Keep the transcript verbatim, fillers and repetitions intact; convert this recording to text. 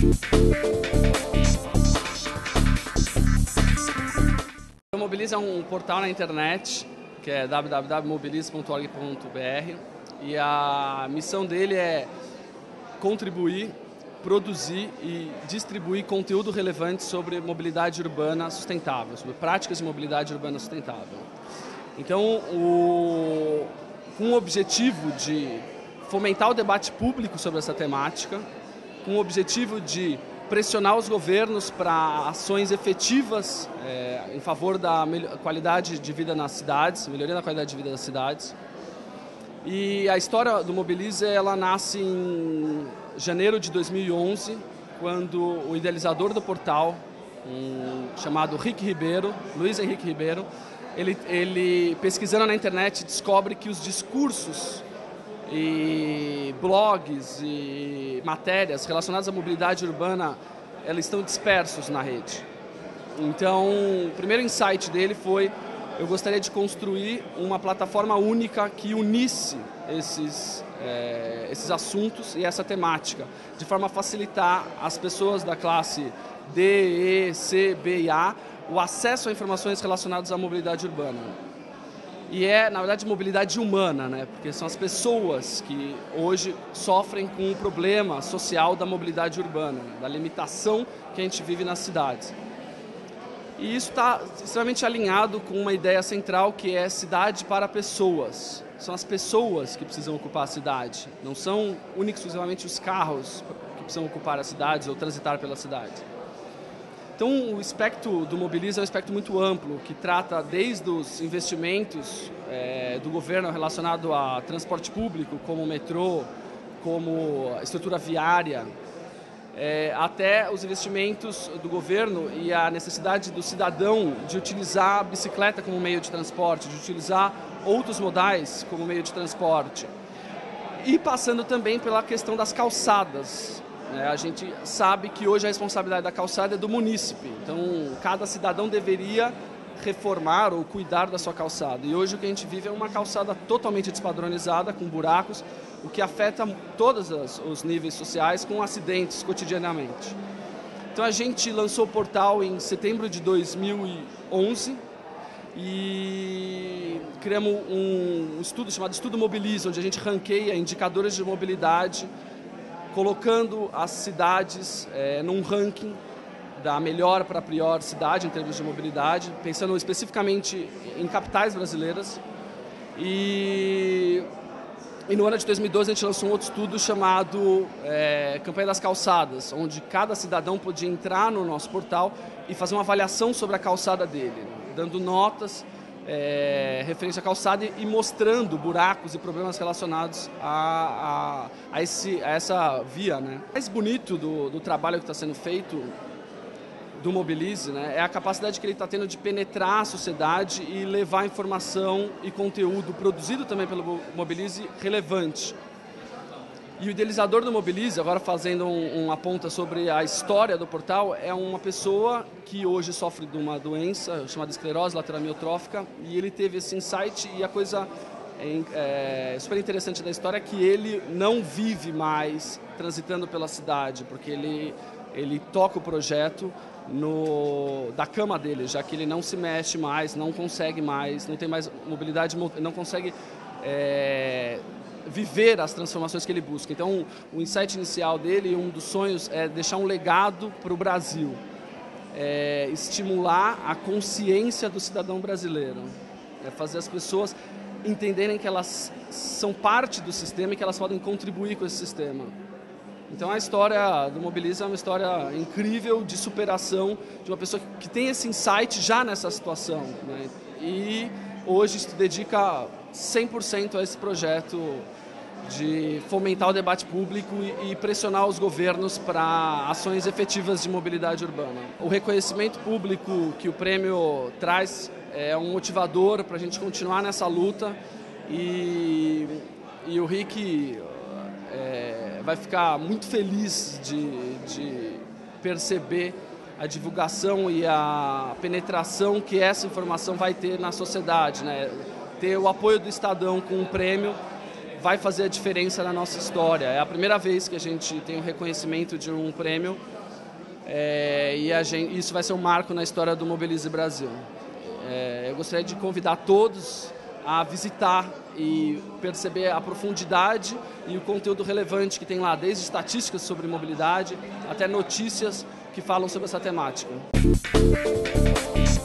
O Mobilize é um portal na internet, que é w w w ponto mobilize ponto org ponto b r, e a missão dele é contribuir, produzir e distribuir conteúdo relevante sobre mobilidade urbana sustentável, sobre práticas de mobilidade urbana sustentável. Então, o, com o objetivo de fomentar o debate público sobre essa temática, com o objetivo de pressionar os governos para ações efetivas é, em favor da qualidade de vida nas cidades, melhoria da qualidade de vida das cidades. E a história do Mobilize, ela nasce em janeiro de dois mil e onze, quando o idealizador do portal, um, chamado Rick Ribeiro, Luiz Henrique Ribeiro, ele, ele pesquisando na internet descobre que os discursos e blogs e matérias relacionadas à mobilidade urbana, elas estão dispersos na rede. Então, o primeiro insight dele foi: eu gostaria de construir uma plataforma única que unisse esses, é, esses assuntos e essa temática, de forma a facilitar às pessoas da classe D, E, C, B e A o acesso a informações relacionadas à mobilidade urbana. E é, na verdade, mobilidade humana, né? Porque são as pessoas que hoje sofrem com o problema social da mobilidade urbana, da limitação que a gente vive nas cidades. E isso está extremamente alinhado com uma ideia central, que é cidade para pessoas. São as pessoas que precisam ocupar a cidade, não são únicos e exclusivamente os carros que precisam ocupar as cidades ou transitar pela cidade. Então, o espectro do Mobilize é um espectro muito amplo, que trata desde os investimentos é, do governo relacionado a transporte público, como o metrô, como a estrutura viária, é, até os investimentos do governo e a necessidade do cidadão de utilizar a bicicleta como meio de transporte, de utilizar outros modais como meio de transporte. E passando também pela questão das calçadas. A gente sabe que hoje a responsabilidade da calçada é do munícipe, então cada cidadão deveria reformar ou cuidar da sua calçada. E hoje o que a gente vive é uma calçada totalmente despadronizada, com buracos, o que afeta todos os níveis sociais, com acidentes cotidianamente. Então a gente lançou o portal em setembro de dois mil e onze e criamos um estudo chamado Estudo Mobilize, onde a gente ranqueia indicadores de mobilidade, colocando as cidades é, num ranking da melhor para a pior cidade em termos de mobilidade, pensando especificamente em capitais brasileiras. E, e no ano de dois mil e doze a gente lançou um outro estudo chamado é, Campanha das Calçadas, onde cada cidadão podia entrar no nosso portal e fazer uma avaliação sobre a calçada dele, dando notas É, referência à calçada e, e mostrando buracos e problemas relacionados a, a, a, esse, a essa via, né? O mais bonito do, do trabalho que está sendo feito do Mobilize, né, é a capacidade que ele está tendo de penetrar a sociedade e levar informação e conteúdo produzido também pelo Mobilize relevante. E o idealizador do Mobilize, agora fazendo um, uma ponta sobre a história do portal, é uma pessoa que hoje sofre de uma doença chamada esclerose lateral amiotrófica, e ele teve esse insight, e a coisa é, é, super interessante da história é que ele não vive mais transitando pela cidade, porque ele, ele toca o projeto no, da cama dele, já que ele não se mexe mais, não consegue mais, não tem mais mobilidade, não consegue é, viver as transformações que ele busca. Então, o insight inicial dele, um dos sonhos, é deixar um legado para o Brasil, é estimular a consciência do cidadão brasileiro, é fazer as pessoas entenderem que elas são parte do sistema e que elas podem contribuir com esse sistema. Então, a história do Mobilize é uma história incrível de superação de uma pessoa que tem esse insight já nessa situação, né? E hoje se dedica cem por cento a esse projeto de fomentar o debate público e pressionar os governos para ações efetivas de mobilidade urbana. O reconhecimento público que o prêmio traz é um motivador para a gente continuar nessa luta, e, e o Rick é, vai ficar muito feliz de, de perceber a divulgação e a penetração que essa informação vai ter na sociedade, né? Ter o apoio do Estadão com um prêmio vai fazer a diferença na nossa história. É a primeira vez que a gente tem o reconhecimento de um prêmio é, e a gente, isso vai ser um marco na história do Mobilize Brasil. É, eu gostaria de convidar todos a visitar e perceber a profundidade e o conteúdo relevante que tem lá, desde estatísticas sobre mobilidade até notícias que falam sobre essa temática.